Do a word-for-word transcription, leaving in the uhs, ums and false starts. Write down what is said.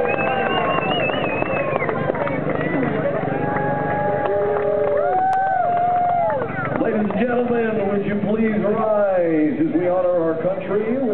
Ladies and gentlemen, would you please rise as we honor our country?